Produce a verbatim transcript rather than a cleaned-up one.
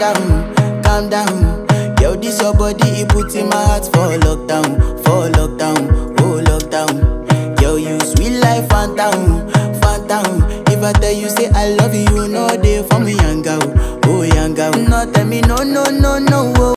down, calm down. Yo, this your body, it puts in my heart for lockdown, for lockdown, oh lockdown. Yo, you sweet life, phantom, phantom. If I tell you say I love you, you know they for me young girl, oh young girl. No tell me no, no, no, no. Oh.